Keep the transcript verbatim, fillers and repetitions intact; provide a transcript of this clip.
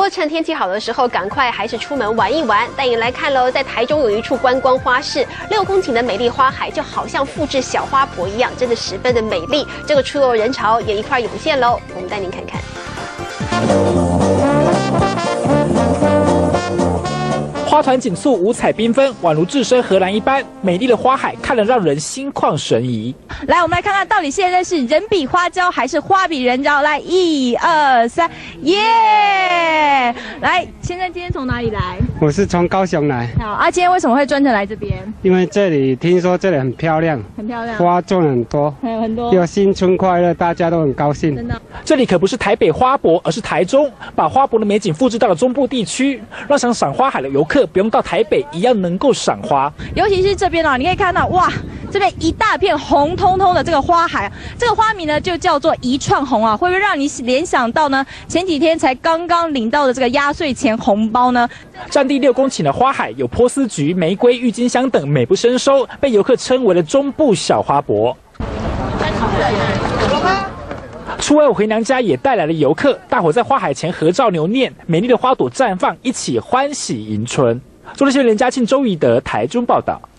过趁天气好的时候，赶快还是出门玩一玩。带你来看喽，在台中有一处观光花市，六公顷的美丽花海就好像复制小花婆一样，真的十分的美丽。这个出游人潮也一块涌现喽，我们带您看看。 花团锦簇，五彩缤纷，宛如置身荷兰一般。美丽的花海，看了让人心旷神怡。 来，我们来看看到底现在是人比花娇还是花比人娇？来，一二三，耶！来，现在今天从哪里来？ 我是从高雄来。 好啊，今天为什么会专程来这边？ 因为这里听说这里很漂亮， 很漂亮， 花种很多， 还有很多， 又新春快乐，大家都很高兴。 真的， 这里可不是台北花博，而是台中，把花博的美景复制到了中部地区，让想赏花海的游客不用到台北，一样能够赏花。 尤其是这边哦，你可以看到，哇，这边一大片红彤彤的这个花海，这个花名呢就叫做一串红啊，会不会让你联想到呢？前几天才刚刚领到的这个压岁钱红包呢？ 占地六公顷的花海，有波斯菊、玫瑰、郁金香等美不胜收，被游客称为了中部小花博。初二回娘家也带来了游客，大伙在花海前合照留念，美丽的花朵绽放，一起欢喜迎春。中视新闻连嘉庆、周怡德台中报道。